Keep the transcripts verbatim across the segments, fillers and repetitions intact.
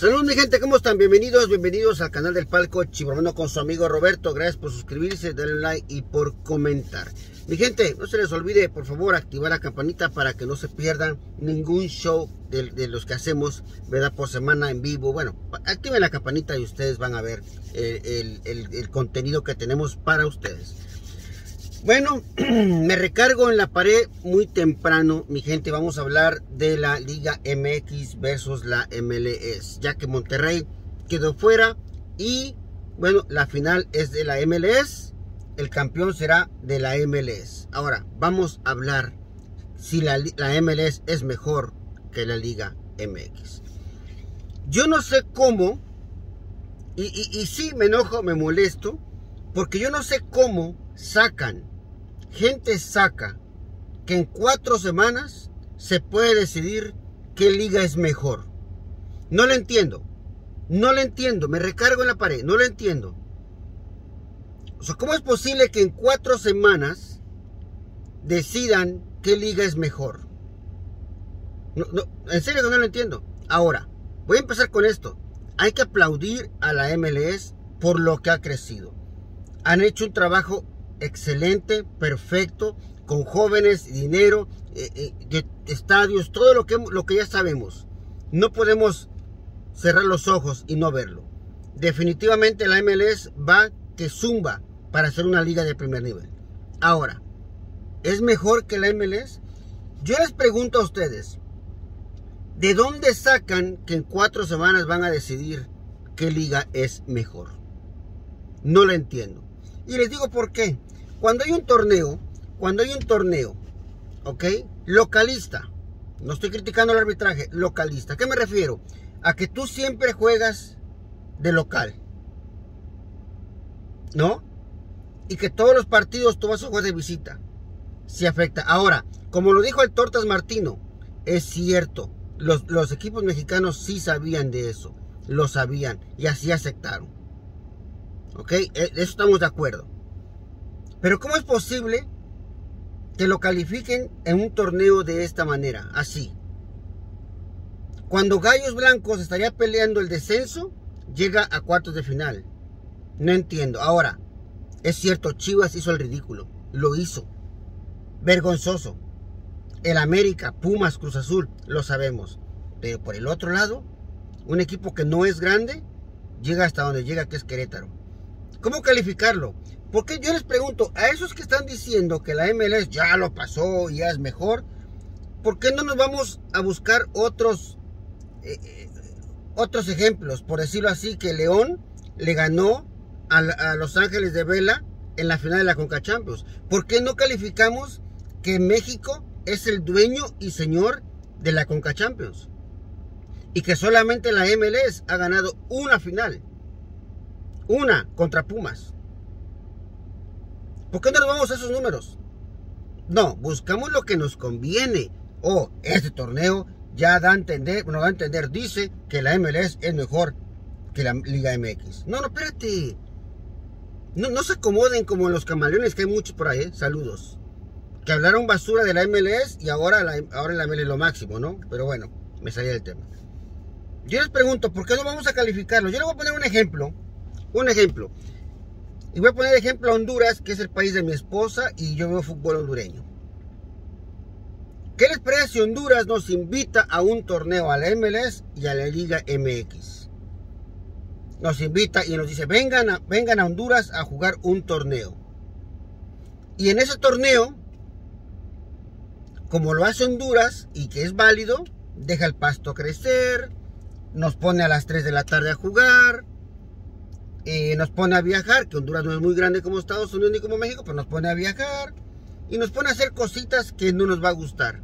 Saludos mi gente, ¿cómo están? Bienvenidos, bienvenidos al canal del Palco Chivermano con su amigo Roberto. Gracias por suscribirse, darle un like y por comentar. Mi gente, no se les olvide por favor activar la campanita para que no se pierdan ningún show de, de los que hacemos, ¿verdad? Por semana en vivo. Bueno, activen la campanita y ustedes van a ver el, el, el, el contenido que tenemos para ustedes. Bueno, me recargo en la pared muy temprano, mi gente. Vamos a hablar de la Liga M X versus la M L S, ya que Monterrey quedó fuera y, bueno, la final es de la M L S, el campeón será de la M L S. Ahora, vamos a hablar si la, la M L S es mejor que la Liga M X. Yo no sé cómo, y, y, y sí me enojo, me molesto, porque yo no sé cómo sacan Gente saca que en cuatro semanas se puede decidir qué liga es mejor. No lo entiendo. No lo entiendo. Me recargo en la pared. No lo entiendo. O sea, ¿cómo es posible que en cuatro semanas decidan qué liga es mejor? No, no, en serio que no lo entiendo. Ahora, voy a empezar con esto. Hay que aplaudir a la M L S por lo que ha crecido. Han hecho un trabajo excelente, perfecto, con jóvenes, dinero, eh, eh, de estadios, todo lo que, lo que ya sabemos. No podemos cerrar los ojos y no verlo. Definitivamente la M L S va que zumba para hacer una liga de primer nivel. Ahora, ¿es mejor que la M L S? Yo les pregunto a ustedes, ¿de dónde sacan que en cuatro semanas van a decidir qué liga es mejor? No lo entiendo. Y les digo por qué. Cuando hay un torneo, cuando hay un torneo, ¿ok? Localista. No estoy criticando el arbitraje, localista. ¿A qué me refiero? A que tú siempre juegas de local, ¿no? Y que todos los partidos tú vas a jugar de visita. Sí afecta. Ahora, como lo dijo el Tortas Martino, es cierto. Los, los equipos mexicanos sí sabían de eso. Lo sabían y así aceptaron. ¿Ok? Eso estamos de acuerdo. Pero ¿cómo es posible que lo califiquen en un torneo de esta manera? Así. Cuando Gallos Blancos estaría peleando el descenso, llega a cuartos de final. No entiendo. Ahora, es cierto, Chivas hizo el ridículo. Lo hizo. Vergonzoso. El América, Pumas, Cruz Azul, lo sabemos. Pero por el otro lado, un equipo que no es grande, llega hasta donde llega, que es Querétaro. ¿Cómo calificarlo? Porque yo les pregunto, a esos que están diciendo que la M L S ya lo pasó y ya es mejor, ¿por qué no nos vamos a buscar otros, eh, otros ejemplos? Por decirlo así, que León le ganó a, a Los Ángeles de Vela en la final de la Conca Champions. ¿Por qué no calificamos que México es el dueño y señor de la Conca Champions? Y que solamente la M L S ha ganado una final. Una contra Pumas. ¿Por qué no nos vamos a esos números? No, buscamos lo que nos conviene. Oh, este torneo ya da a entender, nos da a entender, dice que la M L S es mejor que la Liga M X. No, no, espérate. No, no se acomoden como los camaleones, que hay muchos por ahí, ¿eh? Saludos. Que hablaron basura de la M L S y ahora la, ahora la M L S es lo máximo, ¿no? Pero bueno, me salí del tema. Yo les pregunto, ¿por qué no vamos a calificarlo? Yo les voy a poner un ejemplo. Un ejemplo. Y voy a poner de ejemplo a Honduras, que es el país de mi esposa, y yo veo fútbol hondureño. ¿Qué les parece si Honduras nos invita a un torneo a la M L S y a la Liga M X? Nos invita y nos dice, vengan a, vengan a Honduras a jugar un torneo. Y en ese torneo, como lo hace Honduras y que es válido, deja el pasto crecer, nos pone a las tres de la tarde a jugar, Eh, nos pone a viajar, que Honduras no es muy grande como Estados Unidos ni como México, pero nos pone a viajar y nos pone a hacer cositas que no nos va a gustar.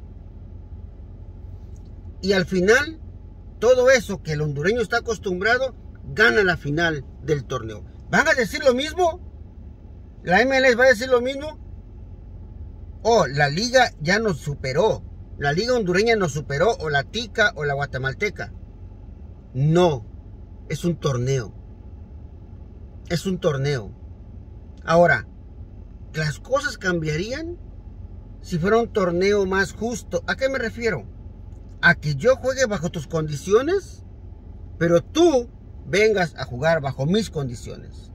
Y al final, todo eso que el hondureño está acostumbrado, gana la final del torneo. ¿Van a decir lo mismo? ¿La M L S va a decir lo mismo? Oh, la liga ya nos superó. La liga hondureña nos superó, o la tica o la guatemalteca. No, es un torneo. Es un torneo. Ahora, ¿las cosas cambiarían si fuera un torneo más justo? ¿A qué me refiero? ¿A que yo juegue bajo tus condiciones pero tú vengas a jugar bajo mis condiciones.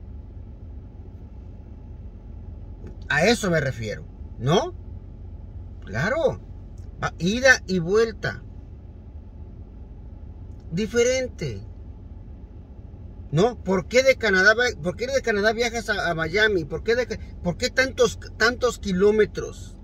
A eso me refiero, ¿no? Claro, ida y vuelta. Diferente. ¿No? ¿Por qué de Canadá, por qué de Canadá viajas a, a Miami? ¿Por qué, de, por qué tantos, tantos kilómetros?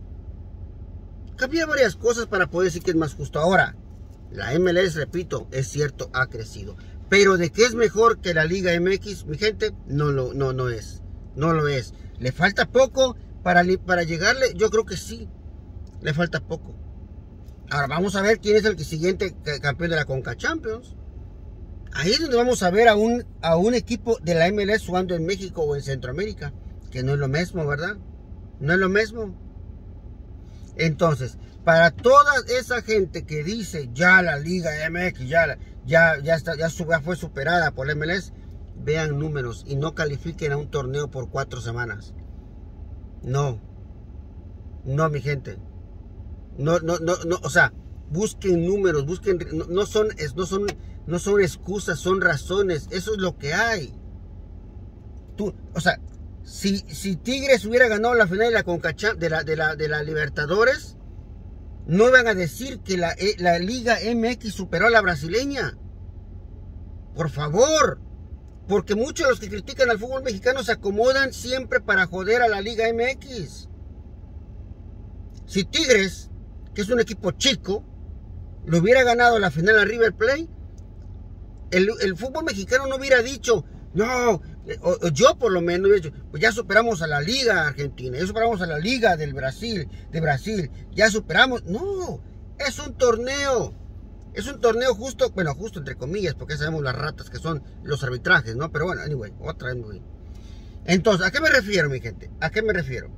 Cambia varias cosas para poder decir que es más justo. Ahora, la M L S, repito, es cierto, ha crecido. Pero de que es mejor que la Liga M X, mi gente, no lo no, no es. No lo es. ¿Le falta poco para, para llegarle? Yo creo que sí. Le falta poco. Ahora vamos a ver quién es el siguiente campeón de la Conca Champions. Ahí es donde vamos a ver a un, a un equipo de la M L S jugando en México o en Centroamérica. Que no es lo mismo, ¿verdad? No es lo mismo. Entonces, para toda esa gente que dice ya la Liga M X ya, ya, ya, está, ya fue superada por la M L S, vean números y no califiquen a un torneo por cuatro semanas. No. No, mi gente. No, no, no, no, o sea, busquen números, busquen, no, no son, no son, no son excusas, son razones, eso es lo que hay. Tú, o sea, si, si Tigres hubiera ganado la final de la Conca de la, de la, de la Libertadores, no iban a decir que la, la Liga M X superó a la brasileña. Por favor, porque muchos de los que critican al fútbol mexicano se acomodan siempre para joder a la Liga M X. Si Tigres, que es un equipo chico, lo hubiera ganado la final a River Plate, el, el fútbol mexicano no hubiera dicho, no, o, o yo por lo menos hubiera dicho, pues ya superamos a la Liga Argentina, ya superamos a la Liga del Brasil, de Brasil, ya superamos. No, es un torneo, es un torneo justo, bueno, justo entre comillas, porque ya sabemos las ratas que son los arbitrajes, ¿no? Pero bueno, anyway, otra vez. Entonces, ¿a qué me refiero, mi gente? ¿A qué me refiero?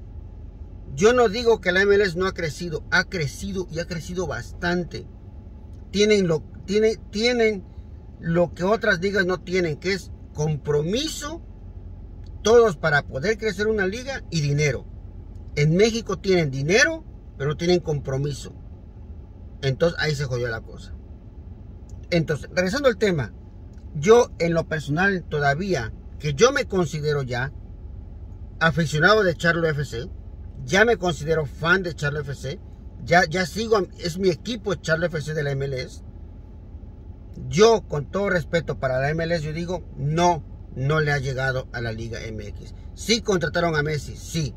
Yo no digo que la M L S no ha crecido, ha crecido y ha crecido bastante. Tienen lo, tienen, tienen lo que otras ligas no tienen, que es compromiso, todos para poder crecer una liga y dinero. En México tienen dinero, pero no tienen compromiso. Entonces ahí se jodió la cosa. Entonces, regresando al tema, yo en lo personal todavía, que yo me considero ya aficionado de Charlo F C, ya me considero fan de Charlo F C. Ya, ya sigo, es mi equipo Charlo F C de la M L S. Yo, con todo respeto para la M L S, yo digo, no, no le ha llegado a la Liga M X. Sí contrataron a Messi, sí.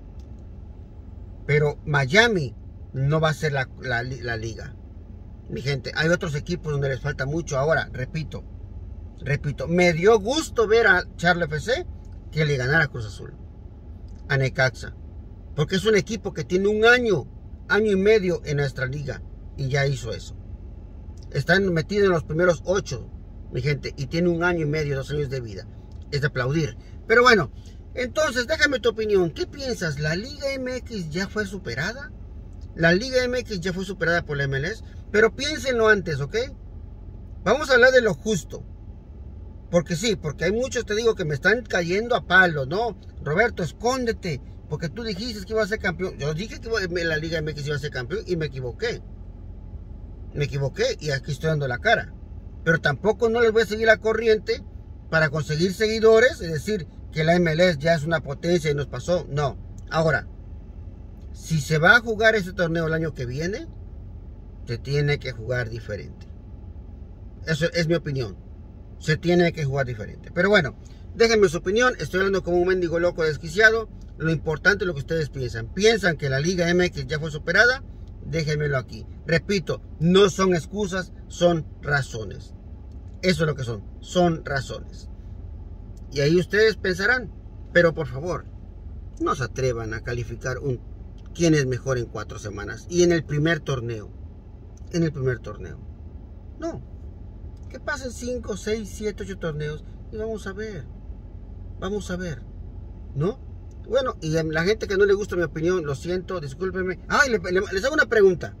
Pero Miami no va a ser la, la, la liga. Mi gente, hay otros equipos donde les falta mucho. Ahora, repito, repito, me dio gusto ver a Charlo F C que le ganara a Cruz Azul, a Necaxa. Porque es un equipo que tiene un año, año y medio en nuestra liga. Y ya hizo eso. Están metidos en los primeros ocho, mi gente. Y tiene un año y medio, dos años de vida. Es de aplaudir. Pero bueno, entonces déjame tu opinión. ¿Qué piensas? ¿La Liga M X ya fue superada? La Liga M X ya fue superada por la M L S. Pero piénsenlo antes, ¿ok? Vamos a hablar de lo justo. Porque sí, porque hay muchos, te digo, que me están cayendo a palos, ¿no? Roberto, escóndete. Porque tú dijiste que iba a ser campeón. Yo dije que la Liga M X iba a ser campeón y me equivoqué. Me equivoqué y aquí estoy dando la cara. Pero tampoco no les voy a seguir la corriente para conseguir seguidores. Es decir, que la M L S ya es una potencia y nos pasó. No. Ahora, si se va a jugar ese torneo el año que viene, se tiene que jugar diferente. Eso es mi opinión. Se tiene que jugar diferente. Pero bueno, déjenme su opinión. Estoy hablando como un mendigo loco desquiciado. Lo importante es lo que ustedes piensan. ¿Piensan que la Liga M X ya fue superada? Déjenmelo aquí. Repito, no son excusas, son razones. Eso es lo que son, son razones. Y ahí ustedes pensarán, pero por favor, no se atrevan a calificar un quién es mejor en cuatro semanas. Y en el primer torneo. En el primer torneo. No. Que pasen cinco, seis, siete, ocho torneos y vamos a ver. Vamos a ver. ¿No? Bueno, y a la gente que no le gusta mi opinión, lo siento, discúlpenme. Ah, le, le, les hago una pregunta.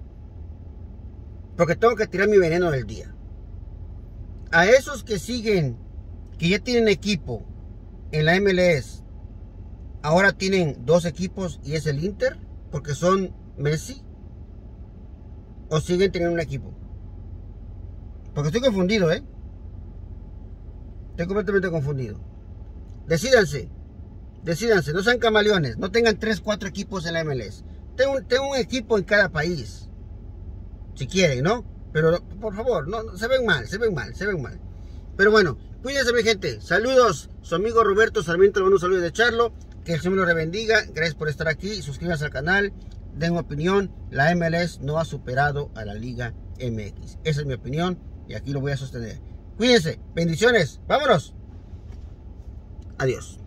Porque tengo que tirar mi veneno del día. A esos que siguen, que ya tienen equipo en la M L S, ahora tienen dos equipos y es el Inter, porque son Messi, o siguen teniendo un equipo. Porque estoy confundido, ¿eh? Estoy completamente confundido. Decídanse. Decídanse. No sean camaleones. No tengan tres, cuatro equipos en la M L S. Tengo, tengo un equipo en cada país. Si quieren, ¿no? Pero, por favor, no, no, se ven mal, se ven mal, se ven mal. Pero bueno, cuídense, mi gente. Saludos. Su amigo Roberto Sarmiento le mando un saludo de Charlo. Que el Señor los bendiga. Gracias por estar aquí. Suscríbanse al canal. Den opinión. La M L S no ha superado a la Liga M X. Esa es mi opinión y aquí lo voy a sostener. Cuídense. Bendiciones. Vámonos. Adiós.